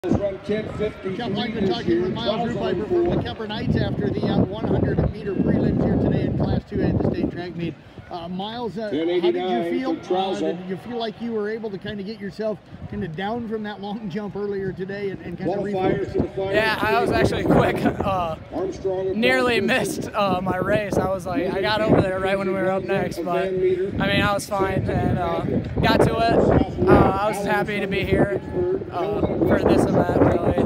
Jeff Langman talking with Miles Rupiper from the Kuemper Knights after the 100-meter prelims here today in Class 2A at the state track meet. Miles, how did you feel? Did you feel like you were able to kind of get yourself kind of down from that long jump earlier today and kind of refocus? Yeah, I was actually quick. Nearly missed my race. I was like, I got over there right when we were up next, but I mean, I was fine and got to it. I was happy to be here for this event, really.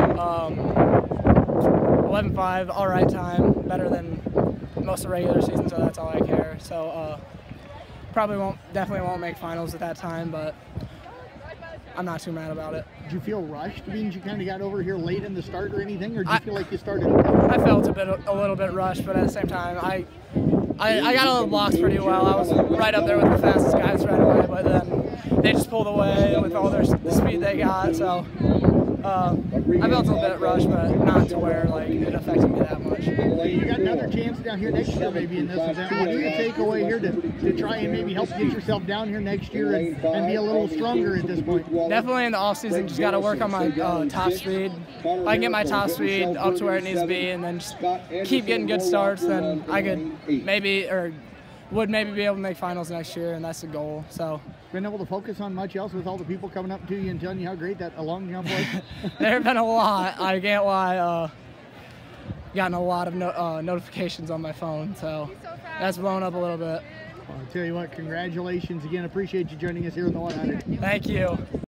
11.5, all right time, better than most of the regular season, so that's all I care. So definitely won't make finals at that time, but I'm not too mad about it. Did you feel rushed, means you kind of got over here late in the start or anything, or did you feel like you started? I felt a little bit rushed, but at the same time, I got all the blocks pretty well. I was right up there with the fastest guys right away, but then they just pulled away with all the speed they got. So I felt a little bit rushed, but not to where like it affected me that much. You got another chance down here next year, maybe in this event. What do you take away here to try and maybe help get yourself down here next year and be a little stronger at this point? Definitely in the off season, just got to work on my top speed. If I can get my top speed up to where it needs to be, and then just keep getting good starts, then I could maybe would maybe be able to make finals next year, and that's the goal. So. Been able to focus on much else with all the people coming up to you and telling you how great that long jump was? There have been a lot. I can't lie. Gotten a lot of notifications on my phone, so that's blown up a little bit. Well, I'll tell you what, congratulations again. Appreciate you joining us here in the 100. Thank you.